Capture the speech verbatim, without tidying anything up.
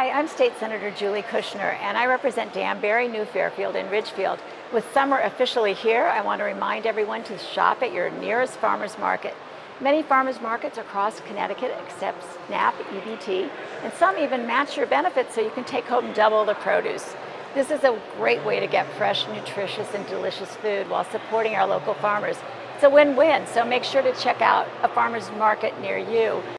Hi, I'm State Senator Julie Kushner, and I represent Danbury, New Fairfield, and Ridgefield. With summer officially here, I want to remind everyone to shop at your nearest farmers market. Many farmers markets across Connecticut accept SNAP, E B T, and some even match your benefits so you can take home double the produce. This is a great way to get fresh, nutritious, and delicious food while supporting our local farmers. It's a win-win, so make sure to check out a farmers market near you.